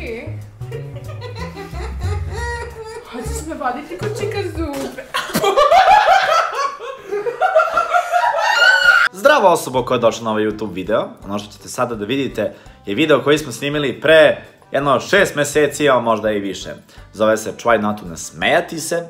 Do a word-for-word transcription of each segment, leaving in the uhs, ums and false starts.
Okej. Hoćeš me vaditi ko čika zube. Zdravo osobo koja je došla na ovaj YouTube video. Ono što ćete sada da vidite je video koji smo snimili pre jedno šest meseci, a možda i više. Zove se Try Not To Nasmejati se.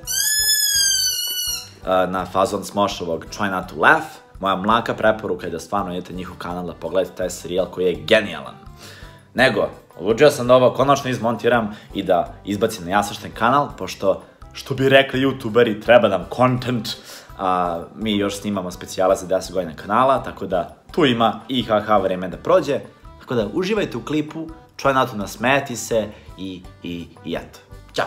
Na fazon Smošovog Try Not To Laugh. Moja mlaka preporuka je da stvarno idete njihov kanal da pogledate taj serijal koji je genijalan. Nego, odlučio sam da ovo konačno izmontiram i da izbacim na Jasnošten kanal, pošto, što bi rekli youtuberi, treba nam content. Mi još snimamo specijala za deset godina kanala, tako da tu ima i haha vreme da prođe. Tako da uživajte u klipu, Try Not To Nasmejati se i, i, i eto. Ćao!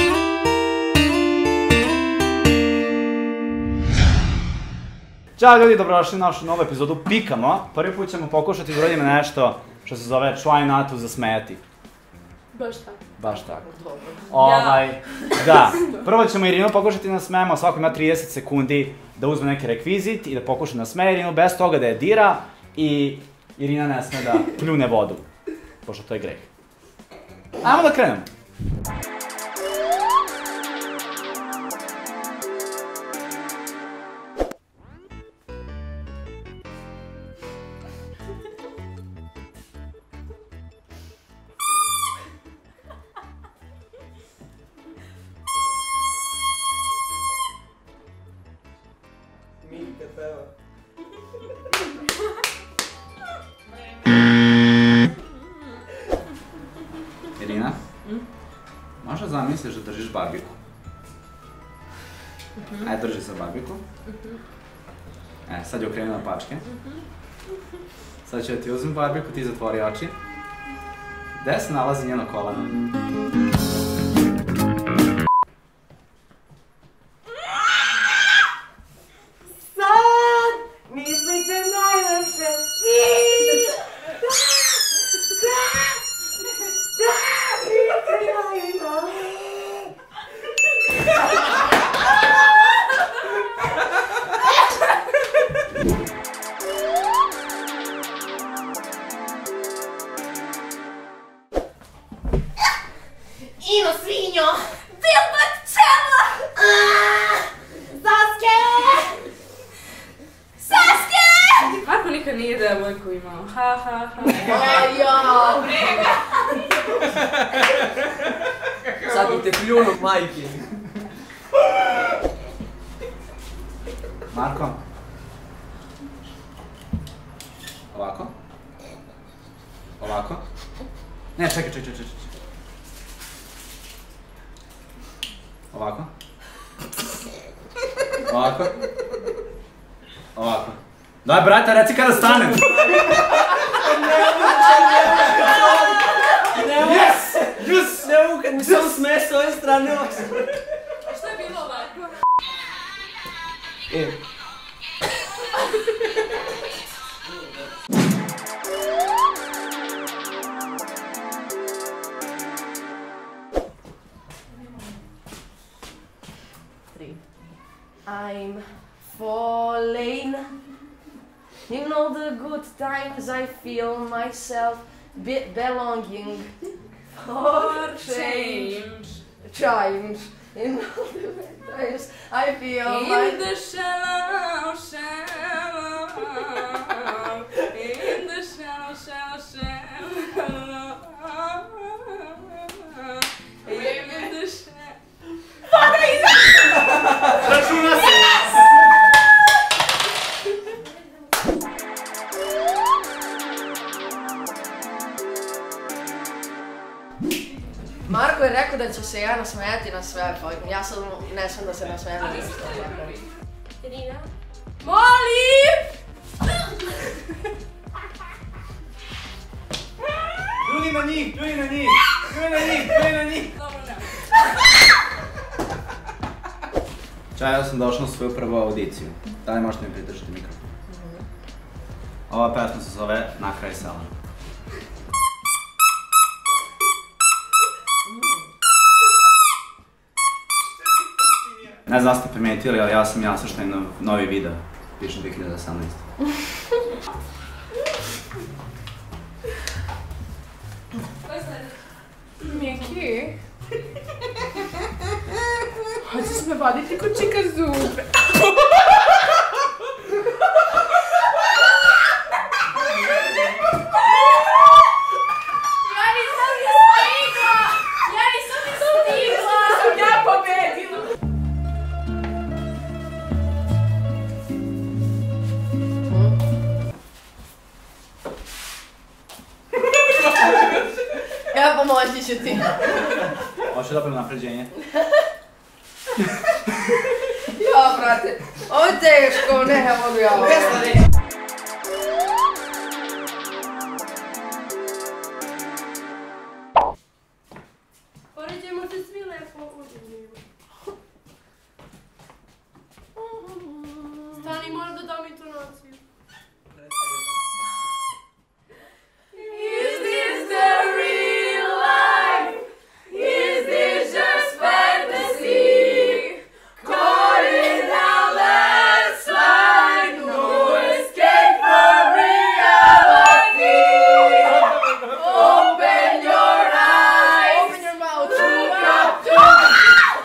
Ćao ljudi, dobrodošli na našu novu epizodu Pikamo. Prvi put ćemo pokušati da uradimo nešto što se zove Try Not To Zasmejati. Baš tako. Baš tako. Ovaj, da. Prvo ćemo Irinu pokušati da nasmejemo, svako ima trideset sekundi da uzme neki rekvizit i da pokuša da nasmeje Irinu bez toga da je dira i Irina ne sme da pljune vodu, pošto to je greh. Ajmo da krenemo. Miljka peva. Irina, možda zamisliš da držiš barbiku? Ajde, drži sa barbiku. E, sad je okreni na pačke. Sad ću da ti uzmem barbiku, ti zatvori oči. Gde se nalazi njeno kolano? Ino, svinjo! Vilbert čelo! Saske! Saske! Marko nikad nije devojku imao. Ha, ha, ha. Aja! Sad mi te pljunu, majke. Marko? Ovako? Ovako? Ne, čekaj, čekaj, čekaj, čekaj. Ovako? Ovako? Ovako? Daj, brate, reci kada stanem! Yes! Yes! Ne mogu kad mi samo smeje s ove strane ovako. A šta je bilo ovako? E. I'm falling. You know the good times I feel myself be belonging for change. Change. In all the good times I feel my... In the shallow, shallow. In the shallow, shallow, shallow. In the shallow. Računa se! Marko je rekao da će se ja nasmejati na sve, pa ja sad ne smem da se nasmejem na ništa. Irina? Molim! Pljuni na njih, pljuni na njih! Pljuni na njih, pljuni na njih! Dobro, ne. Čaj, ja sam došao na svoju prvu audiciju. Da li možete mi pridržati mikrofon? Ova pesma se zove Na kraj sela. Ne znam da ste primetili, ali ja sam Jasnošten novi video. Pišem dve hiljade osamnaeste. Ko je sledeći? Miki? Hoćeš me vaditi ko čika zube? Ja pomoći ću ti. Hoće da pravim napređenje? Ja, brate, ovo je teško, ne mogu ja ovo. Poređemo se svi lepo uđenimo. Stani, moram da dam intonaciju. Is this the real life? Is this just fantasy? Caught in our landslide, no escape from reality. Open your eyes. Open your mouth. Look up to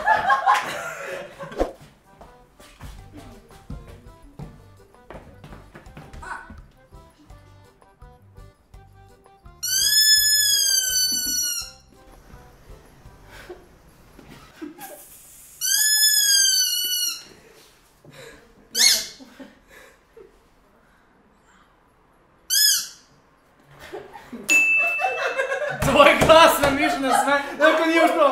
Tvoj glas nam više na sve, neko nije ušlo.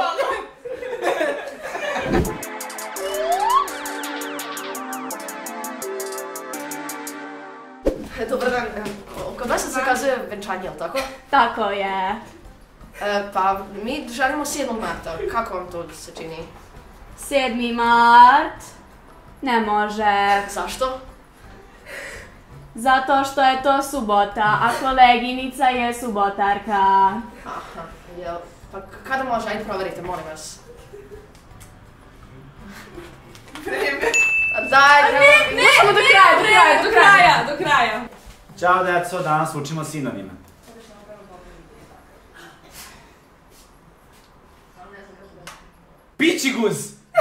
Dobar dan, kod vas se zakazuje venčanje, jel tako? Tako je. E, pa mi želimo sedmog marta, kako vam to se čini? sedmi mart. Ne može. Zašto? Zato što je to subota, a koleginica je subotarka. Aha, jel, pa kada može, ajde proverite, molim vas. vreme. Daj, Ne, ne, do kraja, do kraja, do kraja, do kraja. Ćao deco, danas učimo sinonime. Pičiguz!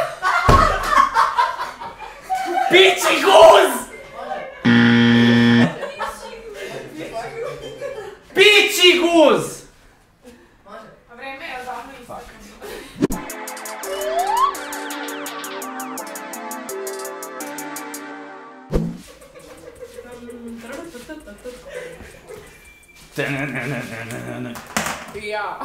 Pičiguz! Pičiguz! A vreme je odavno istakno. Ja.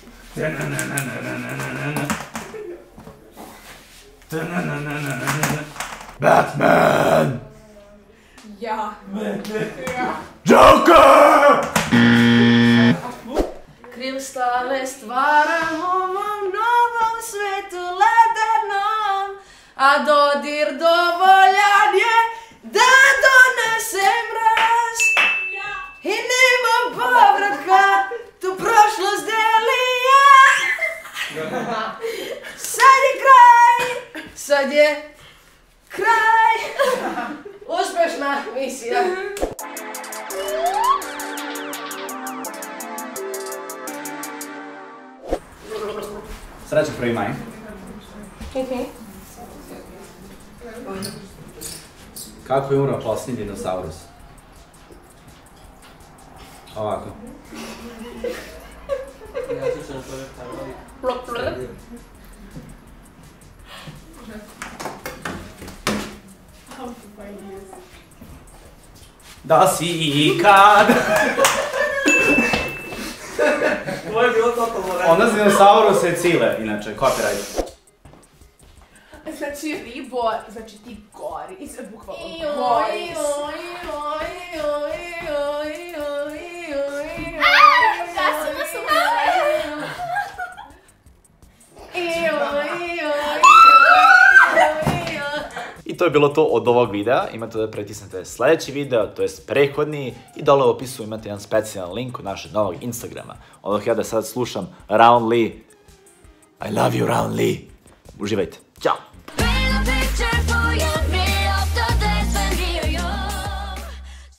Batman! Ja. Ja. Joker! Kristale stvaram ovom novom svetu ledenom, a dodir dovoljan je da donese mraz. I nema povratka, tu prošlost deli ja. Sad je kraj, sad je kraj. Uspešna misija. Srećan prvi maj. Kako je umro posljednji dinosaurus? Ovako. Da si ikad... Ovo je bilo totalno rano. Onda dinosaurus je cile, inače, copyright. Znači ribo, znači ti gori, bukvalno Ioj, gori. ioj, ioj, ioj, ioj, ioj, ioj, ioj. Ja sam nas umrla. Ioj, ioj, ioj, ioj. I to je bilo to od ovog videa, imate da pritisnete sljedeći video, to jest prethodni, i dole u opisu imate jedan specijalan link od našeg novog Instagrama. Onda ja da sad slušam Round Lee. I love you, Round Lee. Uživajte. Ćao! Paint a picture for you.